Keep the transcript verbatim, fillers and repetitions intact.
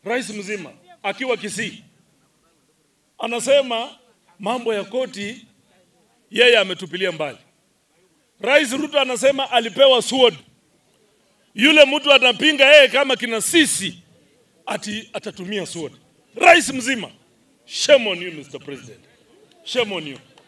rais mzima akiwa Kisii anasema mambo ya koti yeye ametupilia mbali. Rais Ruto anasema alipewa sword. Yule mtu anapinga yeye kama kina sisi ati atatumia sword. Rais mzima. Shame on you, Mister President. Shame on you.